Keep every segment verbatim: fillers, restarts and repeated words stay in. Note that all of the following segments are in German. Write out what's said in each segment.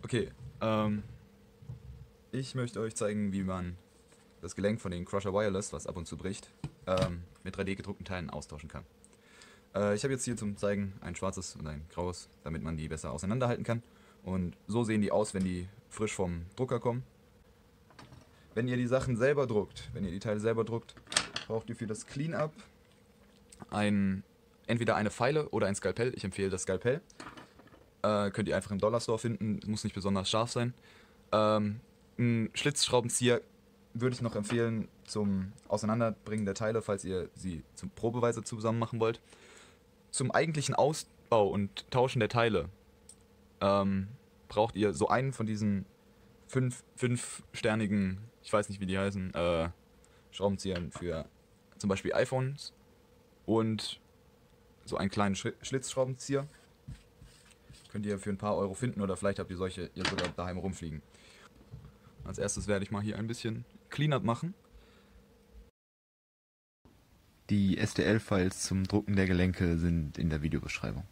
Okay, ähm, ich möchte euch zeigen, wie man das Gelenk von den Crusher Wireless, was ab und zu bricht, ähm, mit drei D gedruckten Teilen austauschen kann. Äh, ich habe jetzt hier zum Zeigen ein schwarzes und ein graues, damit man die besser auseinanderhalten kann. Und so sehen die aus, wenn die frisch vom Drucker kommen. Wenn ihr die Sachen selber druckt, wenn ihr die Teile selber druckt, braucht ihr für das Cleanup ein, entweder eine Feile oder ein Skalpell. Ich empfehle das Skalpell. Äh, könnt ihr einfach im Dollarstore finden, muss nicht besonders scharf sein. Ähm, ein Schlitzschraubenzieher würde ich noch empfehlen zum Auseinanderbringen der Teile, falls ihr sie zum probeweise zusammen machen wollt. Zum eigentlichen Ausbau und Tauschen der Teile ähm, braucht ihr so einen von diesen fünf, fünfsternigen, ich weiß nicht wie die heißen, äh, Schraubenziehern für zum Beispiel iPhones und so einen kleinen Sch Schlitzschraubenzieher. Könnt ihr für ein paar Euro finden oder vielleicht habt ihr solche ihr sogar daheim rumfliegen. Als erstes werde ich mal hier ein bisschen Cleanup machen. Die S T L-Files zum Drucken der Gelenke sind in der Videobeschreibung.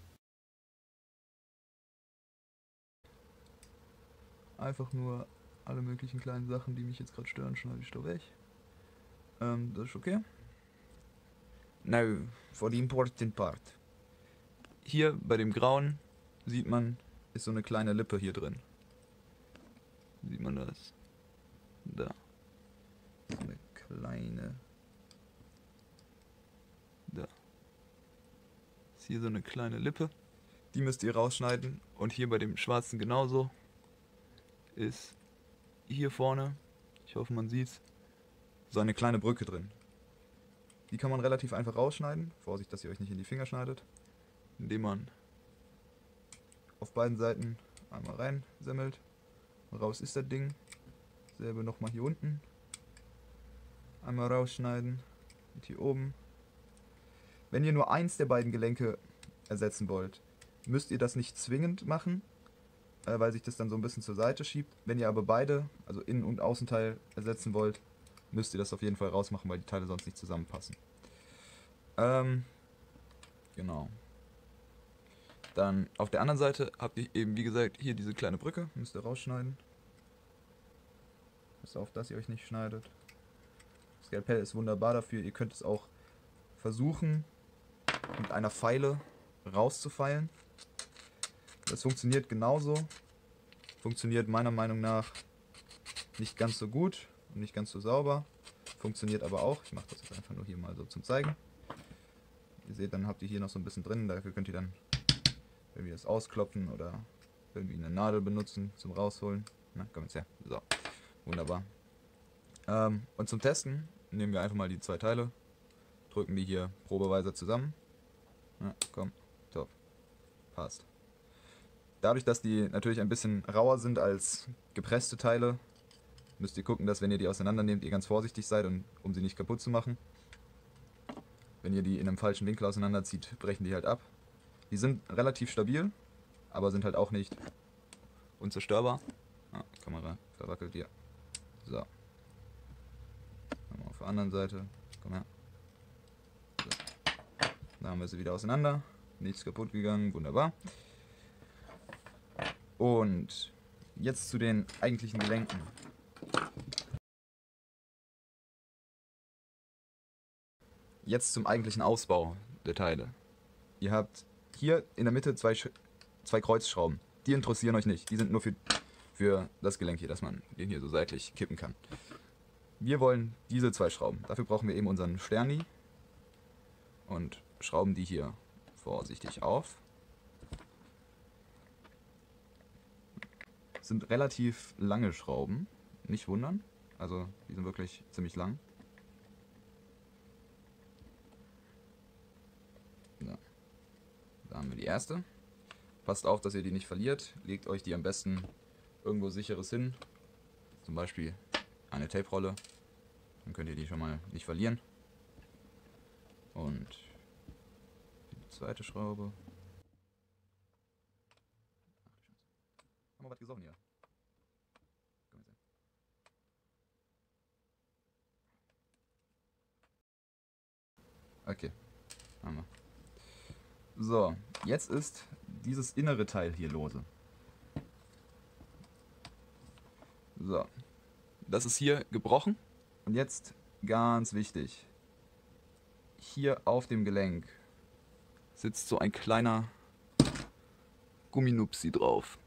Einfach nur alle möglichen kleinen Sachen, die mich jetzt gerade stören, schneide ich da weg. Ähm, das ist okay. Now, for the important part. Hier bei dem Grauen sieht man, ist so eine kleine Lippe hier drin. Sieht man das? Da. So eine kleine. Da. Ist hier so eine kleine Lippe. Die müsst ihr rausschneiden. Und hier bei dem Schwarzen genauso. Ist hier vorne, ich hoffe man sieht's, so eine kleine Brücke drin. Die kann man relativ einfach rausschneiden. Vorsicht, dass ihr euch nicht in die Finger schneidet. Indem man auf beiden Seiten einmal rein semmelt. Raus ist das Ding. Selbe nochmal hier unten. Einmal rausschneiden. Und hier oben. Wenn ihr nur eins der beiden Gelenke ersetzen wollt, müsst ihr das nicht zwingend machen, äh, weil sich das dann so ein bisschen zur Seite schiebt. Wenn ihr aber beide, also Innen- und Außenteil, ersetzen wollt, müsst ihr das auf jeden Fall rausmachen, weil die Teile sonst nicht zusammenpassen. Ähm, genau. Dann auf der anderen Seite habt ihr eben, wie gesagt, hier diese kleine Brücke. Müsst ihr rausschneiden. Passt auf, dass ihr euch nicht schneidet. Das Skalpell ist wunderbar dafür. Ihr könnt es auch versuchen, mit einer Feile rauszufeilen. Das funktioniert genauso. Funktioniert meiner Meinung nach nicht ganz so gut und nicht ganz so sauber. Funktioniert aber auch. Ich mache das jetzt einfach nur hier mal so zum Zeigen. Ihr seht, dann habt ihr hier noch so ein bisschen drin. Dafür könnt ihr dann irgendwie das ausklopfen oder irgendwie eine Nadel benutzen zum Rausholen. Na, komm jetzt her. So, wunderbar. Ähm, und zum Testen nehmen wir einfach mal die zwei Teile, drücken die hier probeweise zusammen. Na, komm, top. Passt. Dadurch, dass die natürlich ein bisschen rauer sind als gepresste Teile, müsst ihr gucken, dass wenn ihr die auseinander nehmt, ihr ganz vorsichtig seid, und, um sie nicht kaputt zu machen. Wenn ihr die in einem falschen Winkel auseinanderzieht, brechen die halt ab. Die sind relativ stabil, aber sind halt auch nicht unzerstörbar. Ah, Kamera verwackelt hier. So. Nochmal auf der anderen Seite. Komm her. So. Da haben wir sie wieder auseinander. Nichts kaputt gegangen, wunderbar. Und jetzt zu den eigentlichen Gelenken. Jetzt zum eigentlichen Ausbau der Teile. Ihr habt hier in der Mitte zwei, Sch zwei Kreuzschrauben. Die interessieren euch nicht. Die sind nur für, für das Gelenk hier, dass man den hier so seitlich kippen kann. Wir wollen diese zwei Schrauben. Dafür brauchen wir eben unseren Sterni und schrauben die hier vorsichtig auf. Das sind relativ lange Schrauben, nicht wundern. Also die sind wirklich ziemlich lang. Ja. Da haben wir die erste. Passt auf, dass ihr die nicht verliert. Legt euch die am besten irgendwo sicheres hin. Zum Beispiel eine Tape-Rolle. Dann könnt ihr die schon mal nicht verlieren. Und die zweite Schraube. Ach, haben wir was gesoffen hier? Komm jetzt her. Okay, haben wir. So, jetzt ist dieses innere Teil hier lose. So. Das ist hier gebrochen. Und jetzt ganz wichtig. Hier auf dem Gelenk sitzt so ein kleiner Gumminupsi drauf.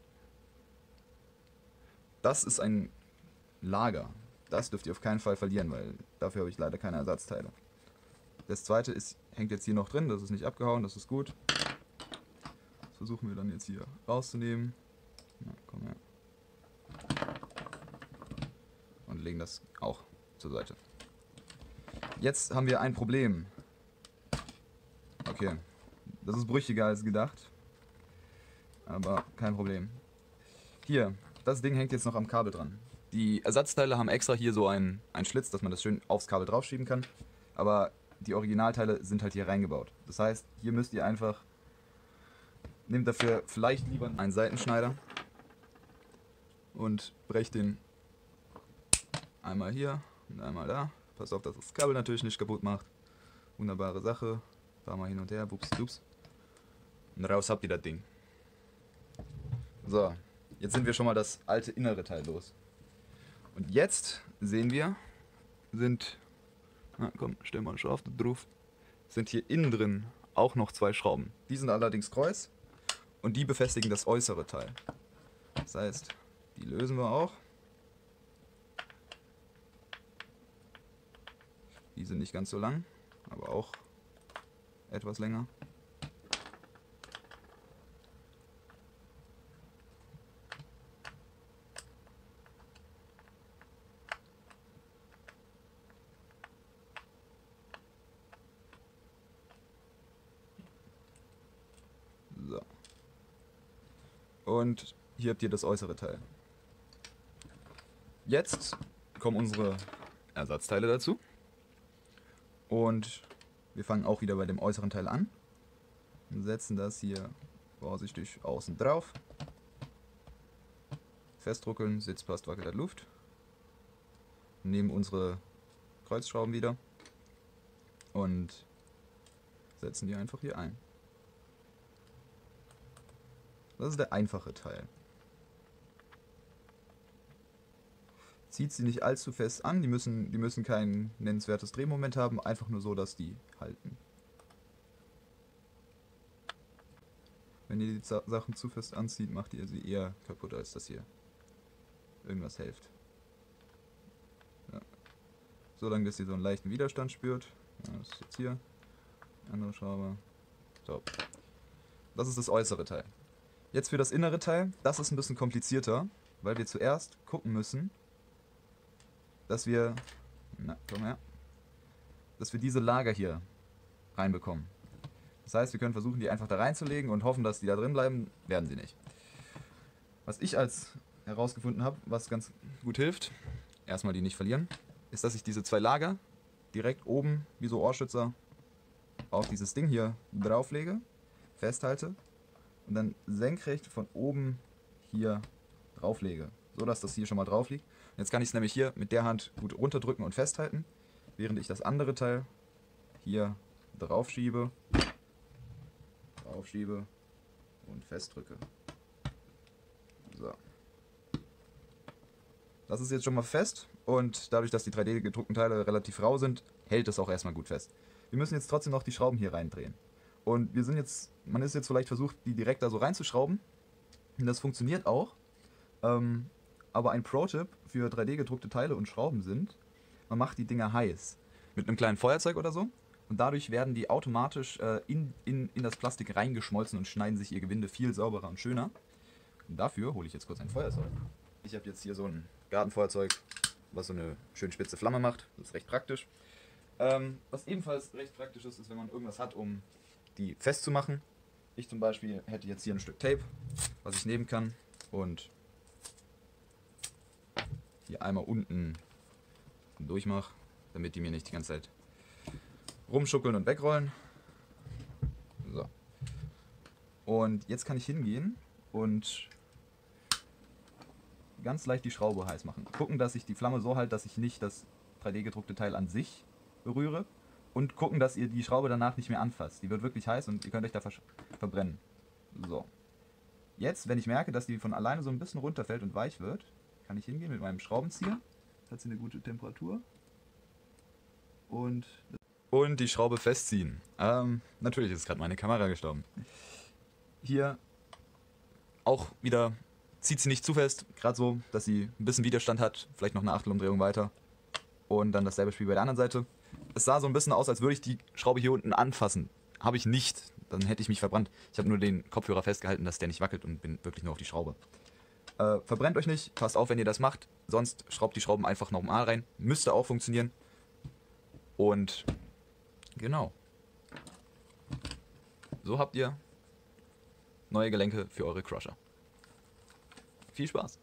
Das ist ein Lager. Das dürft ihr auf keinen Fall verlieren, weil dafür habe ich leider keine Ersatzteile. Das zweite ist, hängt jetzt hier noch drin, das ist nicht abgehauen, das ist gut. Das versuchen wir dann jetzt hier rauszunehmen. Na, komm her. Und legen das auch zur Seite. Jetzt haben wir ein Problem. Okay, das ist brüchiger als gedacht. Aber kein Problem. Hier, das Ding hängt jetzt noch am Kabel dran. Die Ersatzteile haben extra hier so einen, einen Schlitz, dass man das schön aufs Kabel draufschieben kann. Aber die Originalteile sind halt hier reingebaut. Das heißt, hier müsst ihr einfach, nehmt dafür vielleicht lieber einen Seitenschneider und brecht den einmal hier und einmal da. Passt auf, dass das Kabel natürlich nicht kaputt macht. Wunderbare Sache. Fahr mal hin und her, bups, bups. Und raus habt ihr das Ding. So, jetzt sind wir schon mal das alte innere Teil los. Und jetzt sehen wir, sind, na komm, stell mal scharf drauf, sind hier innen drin auch noch zwei Schrauben. Die sind allerdings Kreuz und die befestigen das äußere Teil. Das heißt, die lösen wir auch. Die sind nicht ganz so lang, aber auch etwas länger. So. Und hier habt ihr das äußere Teil. Jetzt kommen unsere Ersatzteile dazu. Und wir fangen auch wieder bei dem äußeren Teil an. Und setzen das hier vorsichtig außen drauf. Festdruckeln, Sitz passt, wackelt der Luft. Nehmen unsere Kreuzschrauben wieder und setzen die einfach hier ein. Das ist der einfache Teil. Zieht sie nicht allzu fest an, die müssen, die müssen kein nennenswertes Drehmoment haben, einfach nur so, dass die halten. Wenn ihr die Sachen zu fest anzieht, macht ihr sie eher kaputt, als dass ihr irgendwas helft. Ja. So lange, dass ihr so einen leichten Widerstand spürt. Ja, das ist jetzt hier. Andere Schraube. Top. Das ist das äußere Teil. Jetzt für das innere Teil, das ist ein bisschen komplizierter, weil wir zuerst gucken müssen, dass wir, na, komm her, dass wir diese Lager hier reinbekommen. Das heißt, wir können versuchen, die einfach da reinzulegen und hoffen, dass die da drin bleiben. Werden sie nicht. Was ich als herausgefunden habe, was ganz gut hilft, erstmal die nicht verlieren, ist, dass ich diese zwei Lager direkt oben, wie so Ohrschützer, auf dieses Ding hier drauflege, festhalte und dann senkrecht von oben hier drauflege, so dass das hier schon mal drauf liegt. Jetzt kann ich es nämlich hier mit der Hand gut runterdrücken und festhalten, während ich das andere Teil hier drauf schiebe, drauf schiebe und festdrücke. So. Das ist jetzt schon mal fest und dadurch, dass die drei D gedruckten Teile relativ rau sind, hält es auch erstmal gut fest. Wir müssen jetzt trotzdem noch die Schrauben hier reindrehen. Und wir sind jetzt, man ist jetzt vielleicht versucht, die direkt da so reinzuschrauben. Und das funktioniert auch. Ähm, aber ein Pro-Tipp für drei D gedruckte Teile und Schrauben sind, man macht die Dinger heiß. Mit einem kleinen Feuerzeug oder so. Und dadurch werden die automatisch äh, in, in, in das Plastik reingeschmolzen und schneiden sich ihr Gewinde viel sauberer und schöner. Und dafür hole ich jetzt kurz ein Feuerzeug. Ich habe jetzt hier so ein Gartenfeuerzeug, was so eine schön spitze Flamme macht. Das ist recht praktisch. Ähm, was ebenfalls recht praktisch ist, ist, wenn man irgendwas hat, um die festzumachen. Ich zum Beispiel hätte jetzt hier ein Stück Tape, was ich nehmen kann und hier einmal unten durchmache, damit die mir nicht die ganze Zeit rumschuckeln und wegrollen. So. Und jetzt kann ich hingehen und ganz leicht die Schraube heiß machen. Gucken, dass ich die Flamme so halte, dass ich nicht das drei D gedruckte Teil an sich berühre. Und gucken, dass ihr die Schraube danach nicht mehr anfasst. Die wird wirklich heiß und ihr könnt euch da ver verbrennen. So. Jetzt, wenn ich merke, dass die von alleine so ein bisschen runterfällt und weich wird, kann kann ich hingehen mit meinem Schraubenzieher. Hat sie eine gute Temperatur. Und, und die Schraube festziehen. Ähm, natürlich ist gerade meine Kamera gestorben. Hier auch wieder, zieht sie nicht zu fest, gerade so, dass sie ein bisschen Widerstand hat, vielleicht noch eine Achtelumdrehung weiter. Und dann dasselbe Spiel bei der anderen Seite. Es sah so ein bisschen aus, als würde ich die Schraube hier unten anfassen. Habe ich nicht, dann hätte ich mich verbrannt. Ich habe nur den Kopfhörer festgehalten, dass der nicht wackelt und bin wirklich nur auf die Schraube. Äh, verbrennt euch nicht, passt auf, wenn ihr das macht. Sonst schraubt die Schrauben einfach normal rein. Müsste auch funktionieren. Und genau. So habt ihr neue Gelenke für eure Crusher. Viel Spaß!